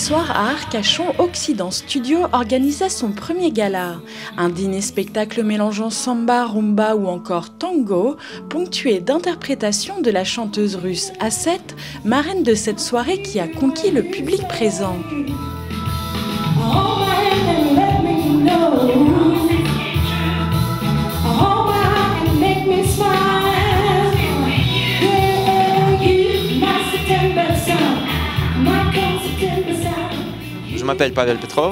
soir à Arcachon, Occident Studio organisait son premier gala. Un dîner-spectacle mélangeant samba, rumba ou encore tango, ponctué d'interprétations de la chanteuse russe Asset, marraine de cette soirée qui a conquis le public présent. Je m'appelle Pavel Petrov,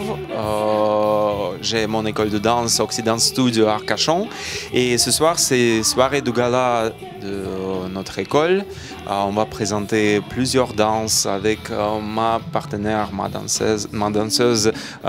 j'ai mon école de danse Occident Studio à Arcachon et ce soir c'est soirée de gala de notre école. On va présenter plusieurs danses avec ma partenaire, ma danseuse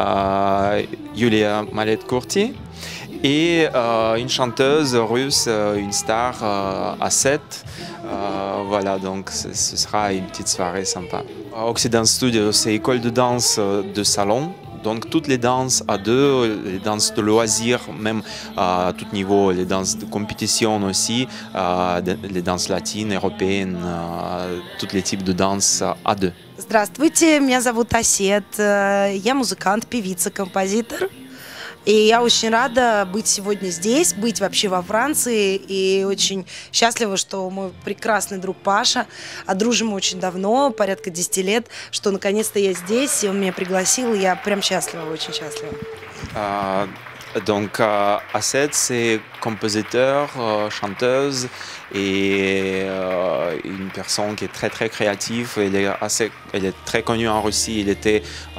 Yulia Malet-Kurti et une chanteuse russe, une star Asset. Voilà, donc ce sera une petite soirée sympa. Occident Studio, c'est école de danse de salon. Donc toutes les danses à deux, les danses de loisirs, même à tout niveau, les danses de compétition aussi, les danses latines, européennes, tous les types de danses à deux. Здравствуйте, меня зовут Асет, я музыкант, певица, композитор. И я очень рада быть сегодня здесь, быть вообще во Франции. И очень счастлива, что мой прекрасный друг Паша, а дружим мы очень давно, порядка 10 лет, что наконец-то я здесь, и он меня пригласил, и я прям счастлива, очень счастлива. Donc Asset, c'est compositeur, chanteuse et une personne qui est très créative. Elle est très connue en Russie. Elle était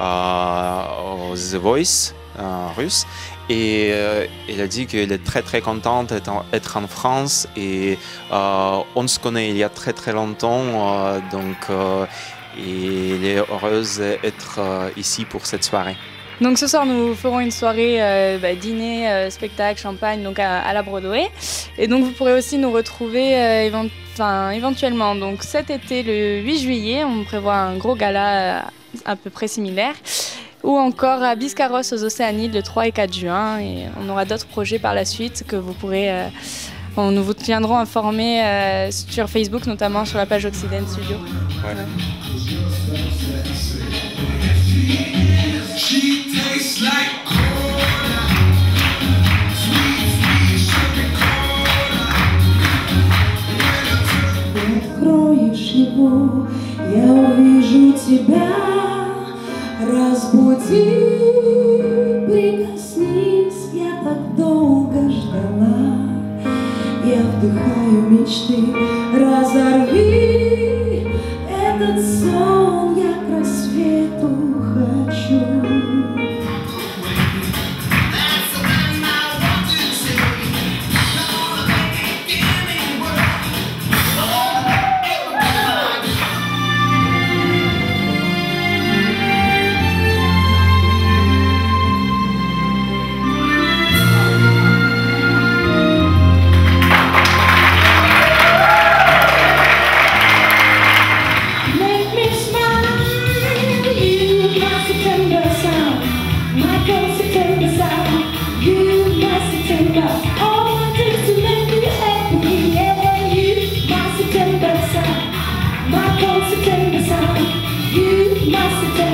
au The Voice russe et elle a dit qu'elle est très contente d'être en France et on se connaît il y a très longtemps donc elle est heureuse d'être ici pour cette soirée. Donc ce soir nous ferons une soirée dîner, spectacle, champagne donc à la Broadway et donc vous pourrez aussi nous retrouver éventuellement donc cet été le 8 juillet on prévoit un gros gala à peu près similaire ou encore à Biscarrosse aux Océanides le 3 et 4 juin et on aura d'autres projets par la suite que vous pourrez nous vous tiendrons informés sur Facebook notamment sur la page Occident Studio. Ouais. Откроешь его, я увижу тебя, разбуди, прикоснись, я так долго ждала, я вдыхаю мечты, разорви этот сон, я к рассвету хочу. My